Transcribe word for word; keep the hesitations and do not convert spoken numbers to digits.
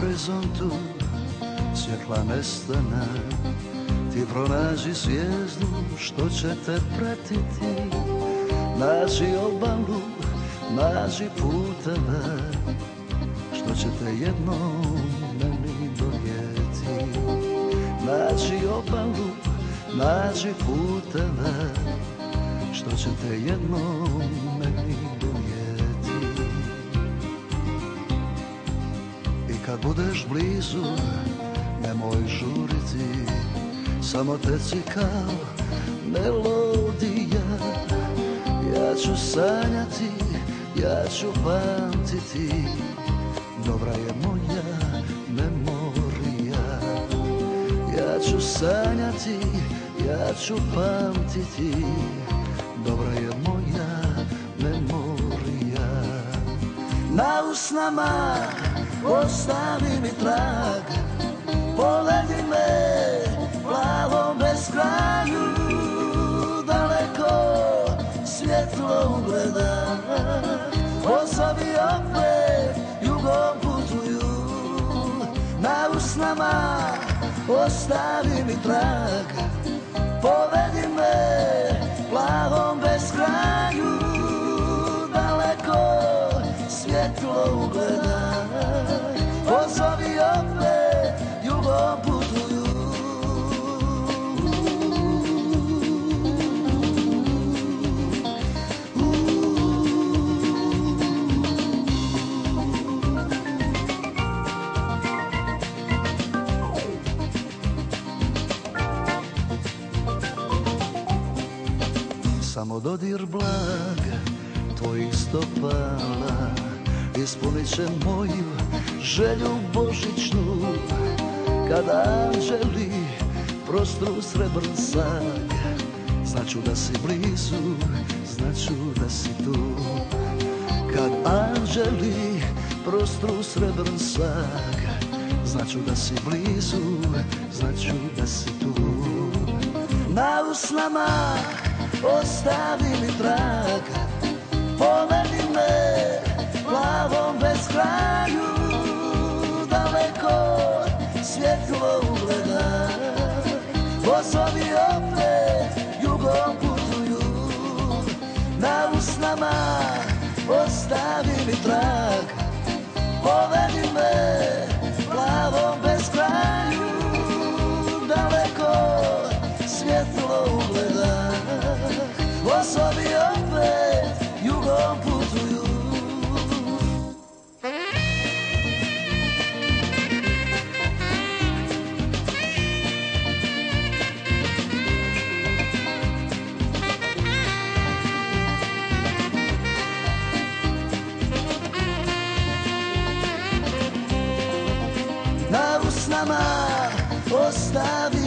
horizontu svjetla nestana, ti pronađi zvijezdu što će te pratiti. Nađi obalu, nađi puteve što će te jednom meni donijeti. Nađi obalu, nađi puteve što će te jednom meni donijeti. I kad budeš blizu, nemoj žuriti, samo teci kao melodija. Ja ću sanjati, ja ću pamtiti, dobra je moja memorija. Ja ću sanjati, ja ću pamtiti, dobra je moja memorija. Na usnama ostavi mi trag, povedi me plavom beskraju, daleko svjetlo ugleda, pozovi opet jugom putuju. Na usnama ostavi mi trag, povedi me plavom beskraju, daleko svjetlo ugleda, pozovi opet jugom putuju. Samo dodir blag tvojih stopala ispunit će moju želju božićnu. Kada anđeli prostru srebrn sag, znaću da si blizu, znaću da si tu. Kad anđeli prostru srebrn sag, znaću da si blizu, znaću da si tu. Na usnama ostavi mi trag, povedi me plavom beskraju, daleko svjetlo ugleda, vozovi opet jugom putuju. Na usnama ostavi mi trag, povedi me plavom beskraju, daleko svjetlo ugleda, vozovi opet jugom putuju. Na usnama ostavi